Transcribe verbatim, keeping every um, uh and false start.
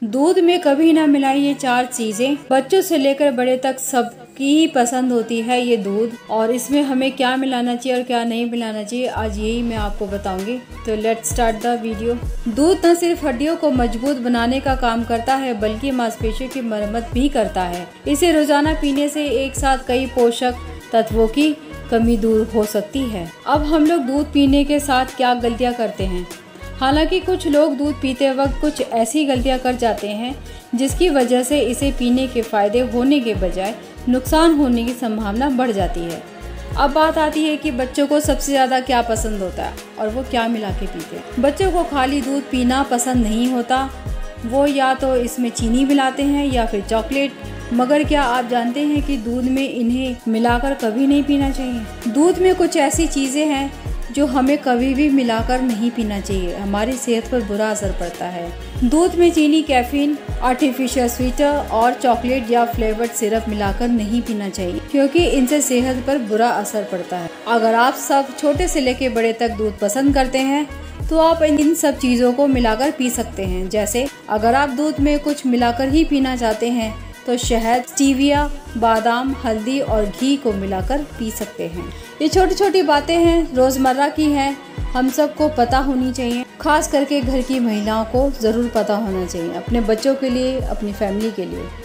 दूध में कभी ना मिलाई ये चार चीजें बच्चों से लेकर बड़े तक सबकी ही पसंद होती है ये दूध। और इसमें हमें क्या मिलाना चाहिए और क्या नहीं मिलाना चाहिए आज यही मैं आपको बताऊंगी। तो लेट्स स्टार्ट द वीडियो। दूध न सिर्फ हड्डियों को मजबूत बनाने का काम करता है बल्कि मांसपेशियों की मरम्मत भी करता है। इसे रोजाना पीने से एक साथ कई पोषक तत्वों की कमी दूर हो सकती है। अब हम लोग दूध पीने के साथ क्या गलतियाँ करते हैं। हालांकि कुछ लोग दूध पीते वक्त कुछ ऐसी गलतियां कर जाते हैं जिसकी वजह से इसे पीने के फायदे होने के बजाय नुकसान होने की संभावना बढ़ जाती है। अब बात आती है कि बच्चों को सबसे ज़्यादा क्या पसंद होता है और वो क्या मिला के पीते हैं। बच्चों को खाली दूध पीना पसंद नहीं होता, वो या तो इसमें चीनी मिलाते हैं या फिर चॉकलेट। मगर क्या आप जानते हैं कि दूध में इन्हें मिलाकर कभी नहीं पीना चाहिए। दूध में कुछ ऐसी चीज़ें हैं जो हमें कभी भी मिलाकर नहीं पीना चाहिए, हमारी सेहत पर बुरा असर पड़ता है। दूध में चीनी, कैफीन, आर्टिफिशियल स्वीटर और चॉकलेट या फ्लेवर्ड सिरप मिलाकर नहीं पीना चाहिए क्योंकि इनसे सेहत पर बुरा असर पड़ता है। अगर आप सब छोटे से लेकर बड़े तक दूध पसंद करते हैं तो आप इन सब चीज़ों को मिलाकर पी सकते हैं। जैसे अगर आप दूध में कुछ मिलाकर ही पीना चाहते हैं तो शहद, स्टीविया, बादाम, हल्दी और घी को मिलाकर पी सकते हैं। ये छोटी छोटी बातें हैं, रोज़मर्रा की हैं, हम सबको पता होनी चाहिए। खास करके घर की महिलाओं को ज़रूर पता होना चाहिए, अपने बच्चों के लिए, अपनी फैमिली के लिए।